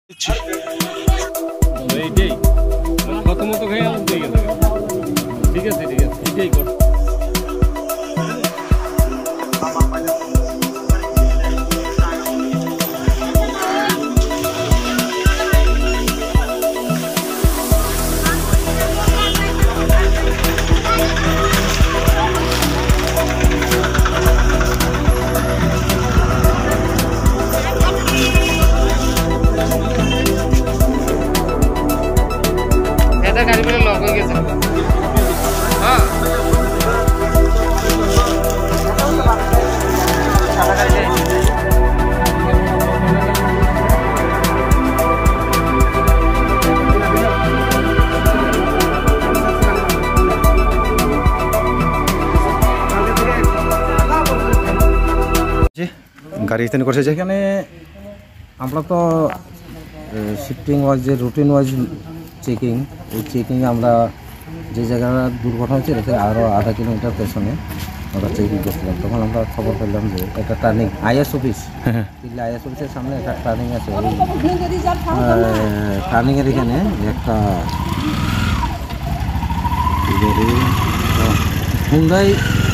এইটাই কত মতো খেয়ে দিয়ে গেল। ঠিক আছে এটাই কর। গাড়ি মেরে লক হয়ে গেছে। গাড়ি স্ট্যান্ড করছে যেখানে আমরা তো শিফটিং ওয়াইজ যে রুটিন ওয়াইজ চেকিং, এই চেকিংয়ে আমরা যে জায়গাটা দুর্ঘটনা হয়েছে এখানে আরও আধা কিলোমিটার পেছনে আমরা চেকিং করছিলাম। তখন আমরা খবর পেলাম যে একটা টার্নিং আইএস অফিস, আইএস অফিসের সামনে একটা টার্নিং আছে। টার্নিংয়ের এখানে একটা হুন্ডাই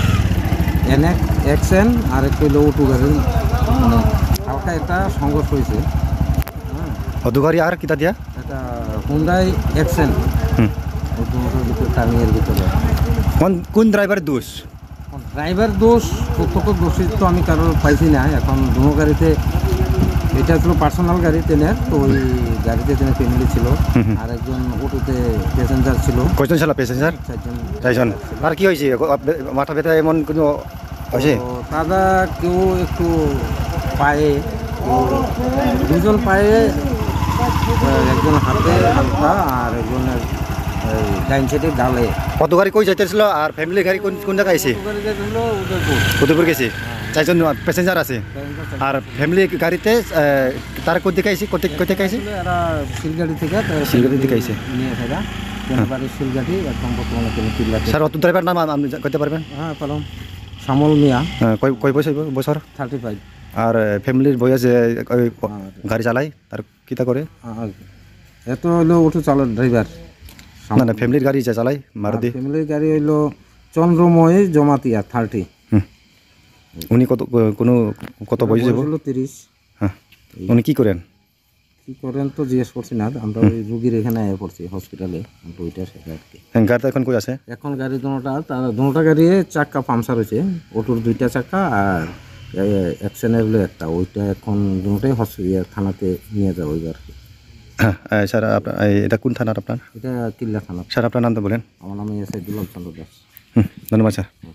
এক্সেন আর একটু হলো অটো গাড়ি, মানে হালকা একটা সংঘর্ষ হয়েছে। অটো গাড়ি আর কিতা দিয়া এটা হুন্ডাই এক্সেন টার্নিংয়ের ভিতরে। কোন ড্রাইভারের দোষ? ড্রাইভার দোষ, প্রত্যক্ষ দোষী তো আমি কারোর পাইছি না। এখন দুনো গাড়িতে, এটা ছিল পার্সোনাল গাড়ি ট্রেনের, তো ওই গাড়িতে ট্রেনের ফ্যামিলি ছিল, আর একজন অটোতে প্যাসেঞ্জার ছিল। কয়জন ছিল প্যাসেঞ্জার? চারজন। আর কি হয়েছে? মাথা ব্যথা এমন কোনো হয়েছে? দাদা কেউ একটু পায়ে, দুজন পায়ে, একজন হাতে হালকা, আর একজনের ডাইন সাইডে গালে। কত গাড়ি কই যাইতেছিল আর ফ্যামিলি গাড়ি কোন জায়গায় আছে? উদয়পুর গেছে। চারজন প্যাসেঞ্জার আছে আর ফ্যামিলি গাড়িতে তার কোথা থেকে আইছে? কোথা থেকে আইছে? এরা শিলগাড়ি থেকে আইছে নিয়ে আসা শিলগাড়ি। এখন বর্তমানে স্যার অটো ড্রাইভার নাম আপনি কইতে পারবেন? হ্যাঁ পারলাম, শ্যামল মিয়া। কয় বছর? 35। আর ফ্যামিলির বয়স গাড়ি চালায় তার কিতা করে? এত হইলো অটো চালক ড্রাইভার। না ফ্যামিলির গাড়ি যা চালায় মারুতি। ফ্যামিলির গাড়ি হইলো চন্দ্রময় জমাতিয়া 30। উনি কত বয়স যাব? 30। হ্যাঁ, উনি কি করেন তো জিজ্ঞেস করছি না আমরা। ওই রুগীর এখানে আয়া পড়ছি হসপিটালে, আমরা ওইটা সেটা আর কি। গাড়িটা এখন কই আছে? এখন গাড়ি দুটা গাড়ি চাক্কা পাংচার হয়েছে, অটোর 2টা চাক্কা আর অ্যাকশনের হলো একটা, ওইটা এখন দুটোই হসপিটাল থানাতে নিয়ে যাবো আর কি। হ্যাঁ স্যার, এটা কোন থানার আপনার? এটা কিল্লা থানা। স্যার আপনার নাম তো বলেন। আমার নাম এসআই দুলাল চন্দ্র দাস। ধন্যবাদ স্যার।